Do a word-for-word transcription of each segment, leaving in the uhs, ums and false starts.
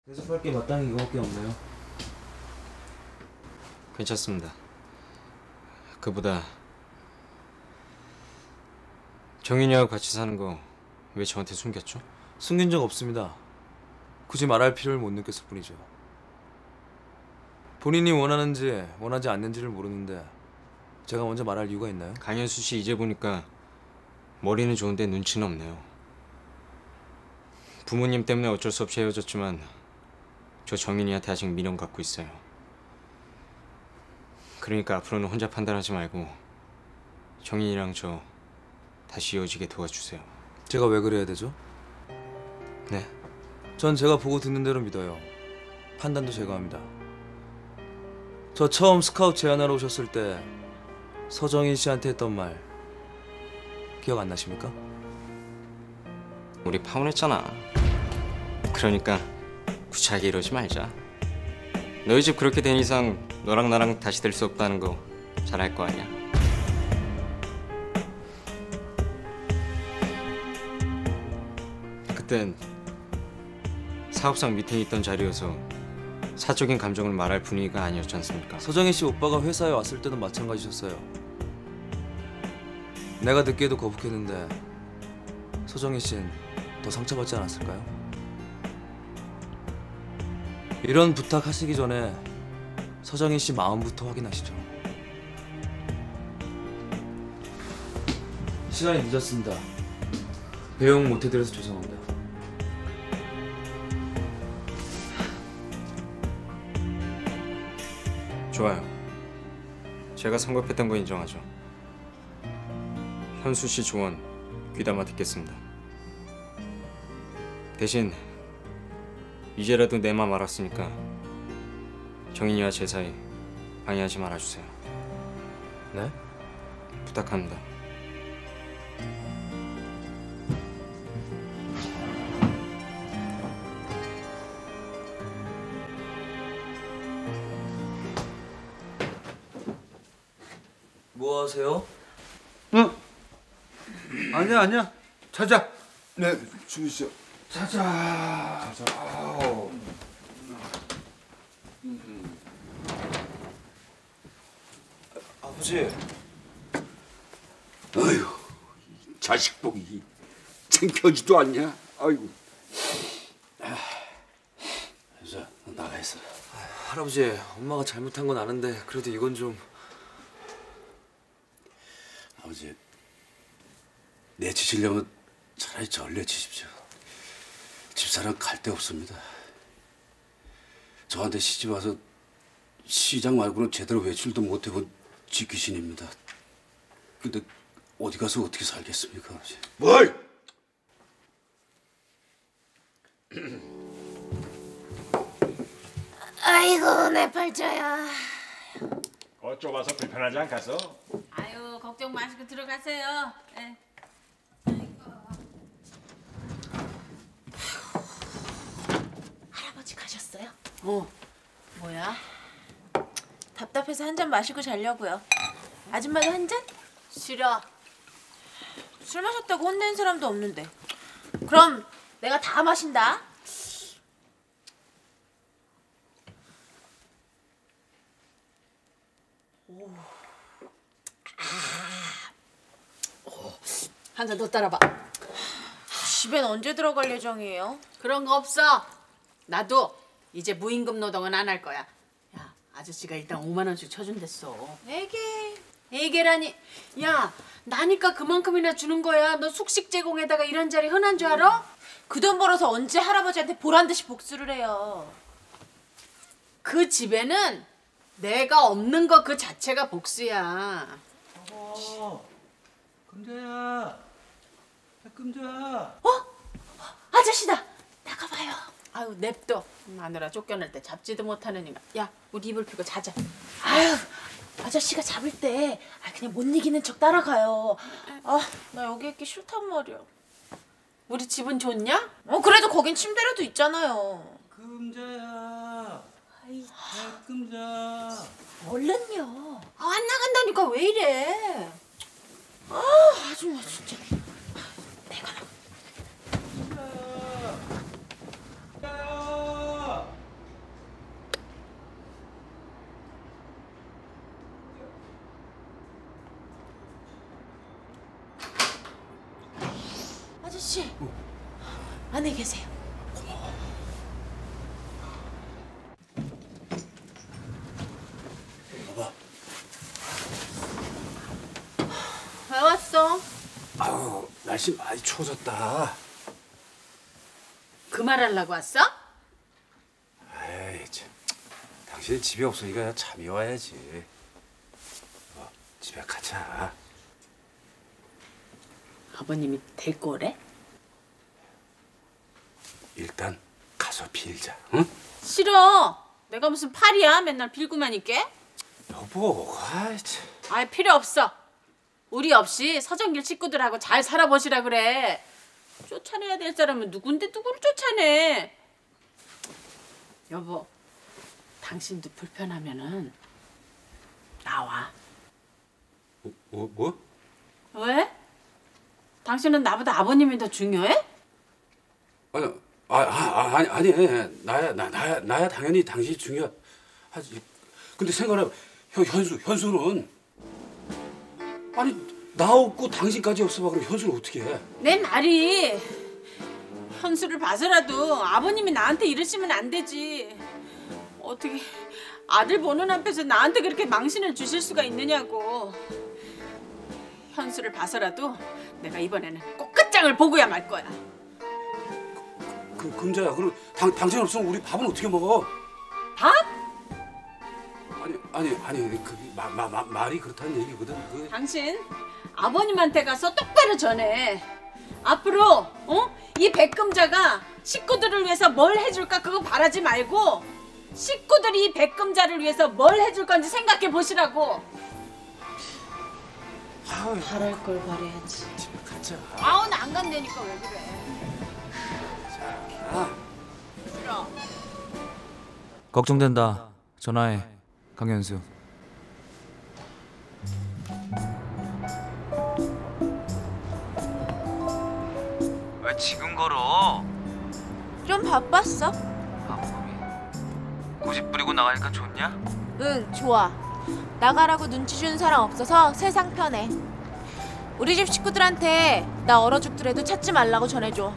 대접할 게 마땅히 이거밖에 없네요. 괜찮습니다. 그보다 정인이하고 같이 사는 거 왜 저한테 숨겼죠? 숨긴 적 없습니다. 굳이 말할 필요를 못 느꼈을 뿐이죠. 본인이 원하는지 원하지 않는지를 모르는데 제가 먼저 말할 이유가 있나요? 강현수 씨 이제 보니까 머리는 좋은데 눈치는 없네요. 부모님 때문에 어쩔 수 없이 헤어졌지만 저 정인이한테 아직 미련 갖고 있어요. 그러니까 앞으로는 혼자 판단하지 말고 정인이랑 저 다시 이어지게 도와주세요. 제가 왜 그래야 되죠? 네. 전 제가 보고 듣는 대로 믿어요. 판단도 제가 합니다. 저 처음 스카우트 제안하러 오셨을 때 서정인 씨한테 했던 말 기억 안 나십니까? 우리 파혼했잖아. 그러니까 구차하게 이러지 말자. 너희 집 그렇게 된 이상 너랑 나랑 다시 될 수 없다는 거 잘 알 거 아니야. 그땐 사업상 미팅이 있던 자리여서 사적인 감정을 말할 분위기가 아니었지 않습니까? 서정인 씨 오빠가 회사에 왔을 때도 마찬가지셨어요. 내가 듣기에도 거북했는데 서정인 씨는 더 상처받지 않았을까요? 이런 부탁하시기 전에 서정인 씨 마음부터 확인하시죠. 시간이 늦었습니다. 배웅 못해드려서 죄송합니다. 좋아요. 제가 성급했던 거 인정하죠. 현수 씨 조언 귀담아 듣겠습니다. 대신 이제라도 내 맘 알았으니까 정인이와 제 사이 방해하지 말아주세요. 네? 부탁합니다. 뭐 하세요? 응? 아니야 아니야. 자자. 네, 주무시죠. 자자. 자자. 아우. 아버지. 아유, 자식 복이 창피하지도 않냐? 아이고. 자, 나가 있어. 할아버지, 엄마가 잘못한 건 아는데 그래도 이건 좀... 아버지, 내치시려면 차라리 절 내치십시오. 집사람 갈 데 없습니다. 저한테 시집 와서 시장 말고는 제대로 외출도 못 해본 쥐귀신입니다. 근데 어디 가서 어떻게 살겠습니까, 아버지? 뭘? 아이고 내 팔자야. 어, 좁아서 불편하지 않겠어? 아유 걱정 마시고 들어가세요. 예. 할아버지 가셨어요? 어. 뭐야? 답답해서 한 잔 마시고 자려고요. 아줌마도 한 잔? 싫어. 술 마셨다고 혼낸 사람도 없는데. 그럼 내가 다 마신다. 한 잔 더 따라봐. 집엔 언제 들어갈 예정이에요? 그런 거 없어. 나도 이제 무임금 노동은 안 할 거야. 야, 아저씨가 일단 오만 원씩 쳐준댔어. 에게. 에게라니. 야, 나니까 그만큼이나 주는 거야. 너 숙식 제공에다가 이런 자리 흔한 줄 알아? 그 돈 벌어서 언제 할아버지한테 보란 듯이 복수를 해요. 그 집에는 내가 없는 거 그 자체가 복수야. 어, 금자야. 금자. 어? 아저씨다. 나가봐요. 아유, 냅둬. 마누라 쫓겨날 때 잡지도 못하는 인간. 야, 우리 이불 펴고 자자. 아유, 아저씨가 잡을 때 아, 그냥 못 이기는 척 따라가요. 아, 나 여기 있기 싫단 말이야. 우리 집은 좋냐? 어, 그래도 거긴 침대라도 있잖아요. 금자야. 아이, 금자. 얼른요. 아, 안 나간다니까 왜 이래? 아, 아줌마 진짜. 내가 나. 금자야. 아저씨. 안에 계세요. 봐봐. 왜 왔어? 아우 날씨 많이 추워졌다. 그 말 하려고 왔어? 에이 참. 당신이 집에 없으니까 잠이 와야지. 어, 집에 가자. 아버님이 데리고 오래? 일단 가서 빌자. 응? 싫어. 내가 무슨 팔이야? 맨날 빌고만 있게? 여보, 아이 참. 아이 필요 없어. 우리 없이 서정길 식구들하고 잘 살아보시라 그래. 쫓아내야 될 사람은 누군데 누구를 쫓아내? 여보, 당신도 불편하면은 나와. 뭐, 뭐? 뭐? 왜? 당신은 나보다 아버님이 더 중요해? 아니, 아, 아, 아니, 아니, 나야, 나, 나야, 나야 당연히 당신이 중요하지. 근데 생각해, 현, 현수, 현수는 아니 나 없고 당신까지 없어봐. 그럼 현수는 어떻게 해? 내 말이 현수를 봐서라도 아버님이 나한테 이러시면 안 되지. 어떻게 아들 보는 앞에서 나한테 그렇게 망신을 주실 수가 있느냐고. 현수를 봐서라도 내가 이번에는 꼭 끝장을 보고야 말 거야. 그 금자야, 그럼 당 당신 없으면 우리 밥은 어떻게 먹어? 밥? 아니, 아니, 아니, 그 마, 마, 마, 말이 그렇다는 얘기거든. 그 당신 아버님한테 가서 똑바로 전해. 앞으로 어? 이 백금자가 식구들을 위해서 뭘 해줄까 그거 바라지 말고 식구들이 이 백금자를 위해서 뭘 해줄 건지 생각해 보시라고. 아유, 바랄 걸 바래야지. 집에 가자. 아우 나 안 간다니까 왜 그래. 아, 싫어. 걱정된다. 전화해. 강현수. 왜 지금 걸어? 좀 바빴어? 바쁨이. 고집 부리고 나가니까 좋냐? 응, 좋아. 나가라고 눈치 주는 사람 없어서 세상 편해. 우리 집 식구들한테 나 얼어 죽더라도 찾지 말라고 전해줘.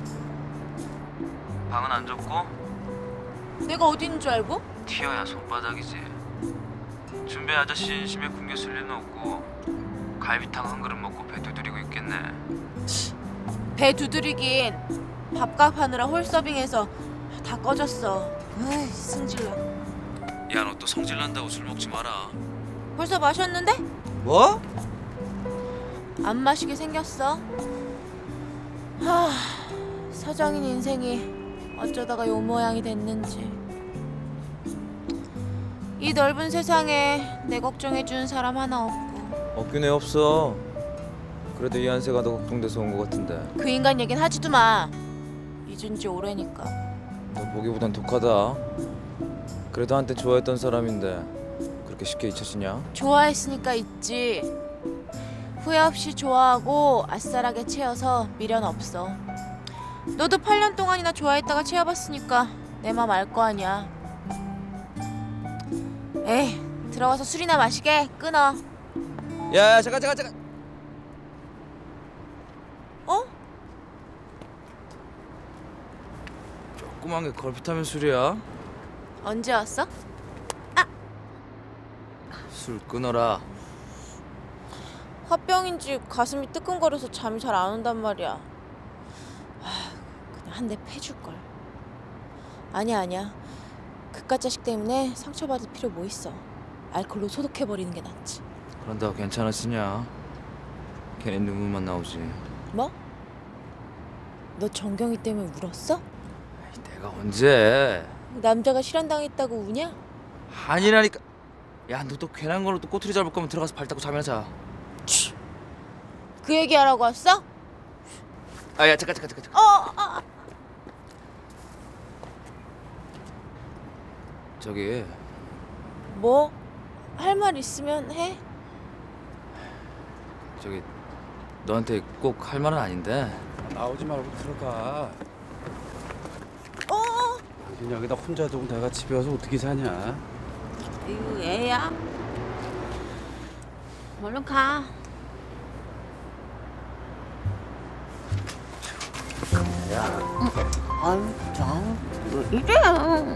방은 안 줬고? 내가 어디 있는 줄 알고? 튀어야 손바닥이지. 준비 아저씨 인심에 굶겨 쓸 일은 없고 갈비탕 한 그릇 먹고 배 두드리고 있겠네. 배 두드리긴 밥값 하느라 홀서빙해서 다 꺼졌어. 에이, 승질나. 야, 너 또 성질 난다고 술 먹지 마라. 벌써 마셨는데? 뭐? 안 마시게 생겼어. 하, 서정인 인생이 어쩌다가 요 모양이 됐는지. 이 넓은 세상에 내 걱정해주는 사람 하나 없고. 없긴 해 없어. 그래도 이 한세가 더 걱정돼서 온 것 같은데. 그 인간 얘긴 하지도 마. 잊은 지 오래니까. 너 보기보단 독하다. 그래도 한때 좋아했던 사람인데 그렇게 쉽게 잊혀지냐? 좋아했으니까 있지. 후회 없이 좋아하고 아싸라게 채워서 미련 없어. 너도 팔 년 동안이나 좋아했다가 채워봤으니까 내 맘 알 거 아니야. 에이, 들어가서 술이나 마시게. 끊어. 야야 잠깐 잠깐 잠깐. 어? 조그만 게 걸핏하면 술이야? 언제 왔어? 술 끊어라. 화병인지 가슴이 뜨끔거려서 잠이 잘 안 온단 말이야. 하, 그냥 한 대 패줄걸. 아니야 아니야. 그깟 자식 때문에 상처받을 필요 뭐 있어. 알코올로 소독해버리는 게 낫지. 그런다고 괜찮아지냐? 괜히 눈물만 나오지. 뭐? 너 정경이 때문에 울었어? 아이, 내가 언제? 남자가 실현당했다고 우냐? 아니라니까. 야, 너 또 괜한 걸로 또 꼬투리 잡을 거면 들어가서 발 닦고 잠이나 자. 치. 그 얘기하라고 왔어? 아, 야 잠깐 잠깐 잠깐. 잠깐. 어, 어. 저기 뭐? 할 말 있으면 해? 저기 너한테 꼭 할 말은 아닌데. 나오지 말고 들어가. 어, 어. 당신 여기다 혼자 두고 내가 집에 와서 어떻게 사냐? 이거 애야. 얼른 가. 아유 참 왜 이래?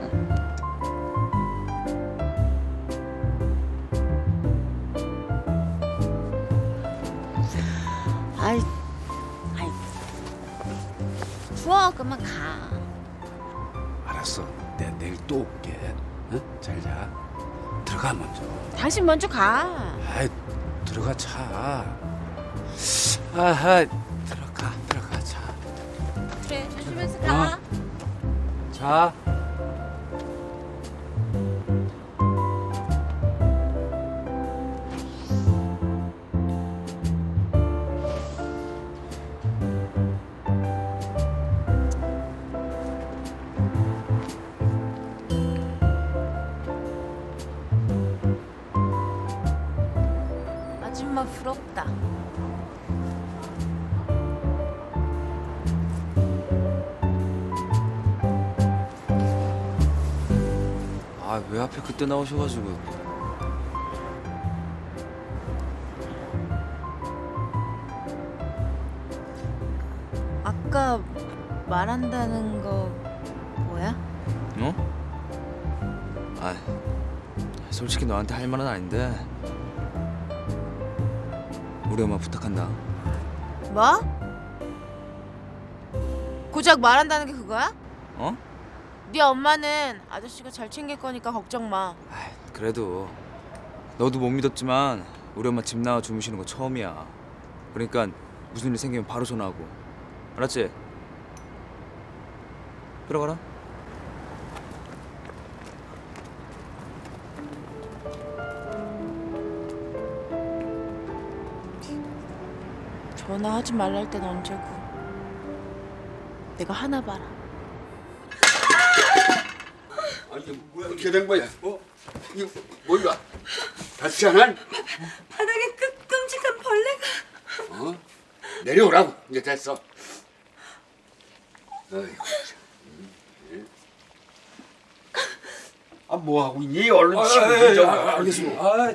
아이, 아이, 추워 그만 가. 알았어. 내가 내일 또 올게. 응? 잘 자. 들어가 먼저. 당신 먼저 가. 아이, 들어가 차. 아하, 들어가, 들어가 자. 그래 조심해서 가. 자. 아줌마 부럽다. 아, 왜 하필 그때 나오셔가지고. 아까 말한다는 거 뭐야? 어? 아, 솔직히 너한테 할 말은 아닌데 우리 엄마 부탁한다. 뭐? 고작 말한다는 게 그거야? 어? 네 엄마는 아저씨가 잘 챙길 거니까 걱정 마. 아, 그래도 너도 못 믿었지만 우리 엄마 집 나와 주무시는 거 처음이야. 그러니까 무슨 일 생기면 바로 전화하고. 알았지? 들어가라. 전화하지 말라 할 땐 언제고. 내가 하나 봐라. 아니 이게 뭐야? 어떻게 된 거야? 어? 이거 뭐야? 다치잖아? 바닥에 끄, 끔찍한 벌레가. 어? 내려오라고. 이제 됐어. 아이고 참. 아, 뭐 하고 있니? 얼른 치고 좀. 알겠습니다. 아,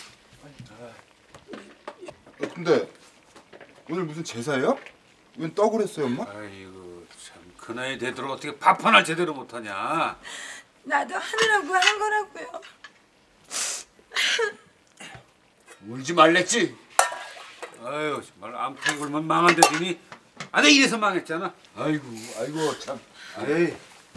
근데 오늘 무슨 제사예요? 웬 떡을 했어요, 엄마? 아이고 참, 그 나이 되도록 어떻게 밥 하나 제대로 못하냐? 나도 하느라고 한 거라고요. 울지 말랬지? 아유 정말 암탉 굴면 망한데 되니? 아, 내가 이래서 망했잖아. 아이고, 아이고 참. 에이.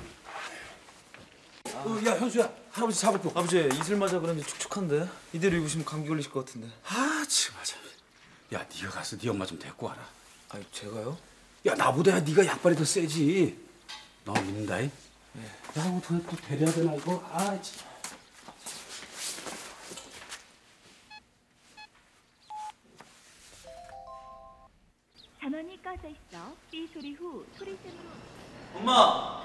어, 야 현수야, 할아버지 작업복. 아버지 이슬 맞아 그런지 축축한데 이대로 입으시면 감기 걸리실 것 같은데. 아 정말 참. 야 네가 가서 네 엄마 좀 데리고 와라. 아니 제가요? 야 나보다야 네가 약발이 더 세지. 너 믿는다잉? 네. 야 어떻게 또 데려야 되나 이거? 아 진짜. 전원이 꺼져 있어. 삐 소리 후 소리샘으로. 엄마!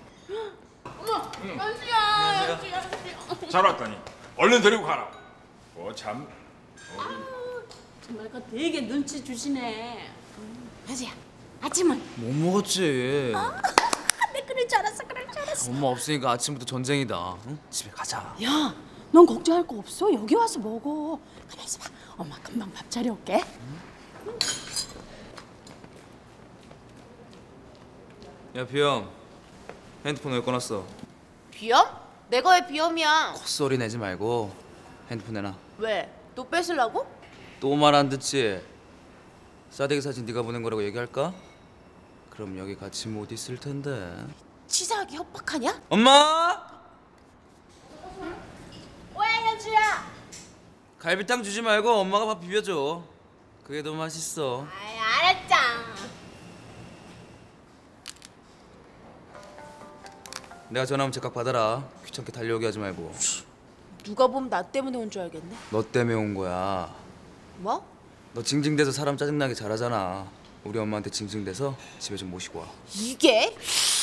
잘 왔다니. 얼른 데리고 가라. 뭐 참. 정말 그 되게 눈치 주시네. 현수야, 아침은? 못 먹었지. 내 그럴 줄 알았어, 그럴 줄 알았어. 엄마 없으니까 아침부터 전쟁이다. 응? 집에 가자. 야, 넌 걱정할 거 없어. 여기 와서 먹어. 가만 있어봐. 엄마 금방 밥 차려올게. 야 비염, 핸드폰 왜 꺼놨어? 비염? 내가 왜 비염이야? 헛소리 내지 말고 핸드폰 내놔. 왜? 또 뺏으려고? 또 말 안 듣지? 싸대기 사진 네가 보낸 거라고 얘기할까? 그럼 여기 같이 못 있을 텐데. 치사하게 협박하냐? 엄마! 뭐야 현수야? 갈비탕 주지 말고 엄마가 밥 비벼줘. 그게 더 맛있어. 아이 알았짱. 내가 전화하면 제각 받아라. 귀찮게 달려오게 하지 말고. 누가 보면 나 때문에 온 줄 알겠네. 너 때문에 온 거야. 뭐? 너 징징대서 사람 짜증나게 잘하잖아. 우리 엄마한테 징징대서 집에 좀 모시고 와. 이게?